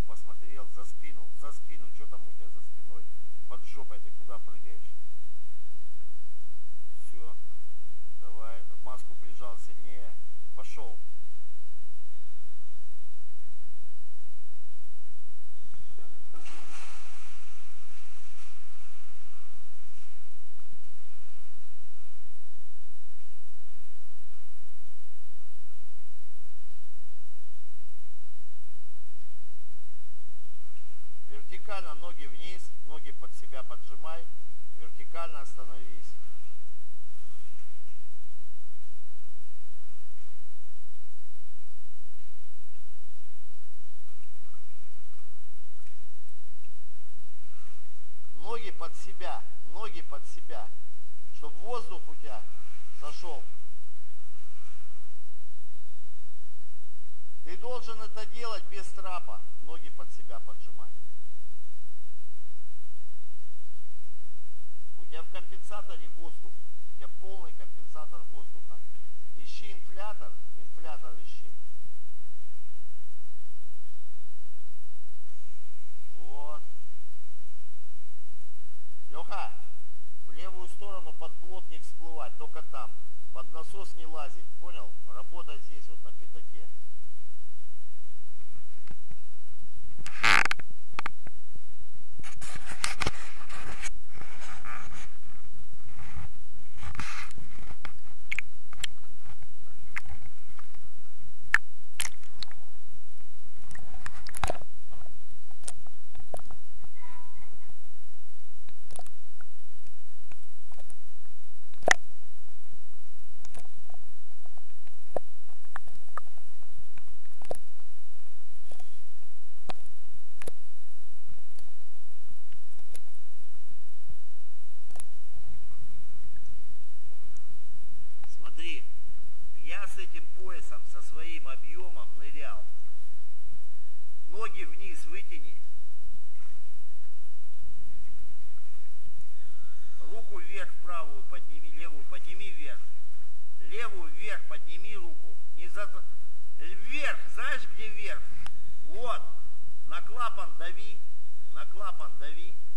спину посмотрел, за спину, что там у тебя за спиной? Под жопой ты куда прыгаешь? Все, давай, маску прижал сильнее, пошел. Вертикально ноги вниз, ноги под себя поджимай, вертикально остановись. Ноги под себя, чтобы воздух у тебя сошел. Ты должен это делать без трапа, ноги под себя поджимать. У тебя в компенсаторе воздух, у тебя полный компенсатор воздуха. Ищи инфлятор ищи. Вот. Леха, в левую сторону под плот не всплывать, только там. Под насос не лазить, понял? Работать здесь вот на пятаке. Смотри, я с этим поясом, со своим объемом нырял. Ноги вниз вытяни. Руку вверх правую подними, левую подними вверх. Левую вверх подними руку. Не за... Вверх, знаешь где вверх? Вот. На клапан дави. На клапан дави.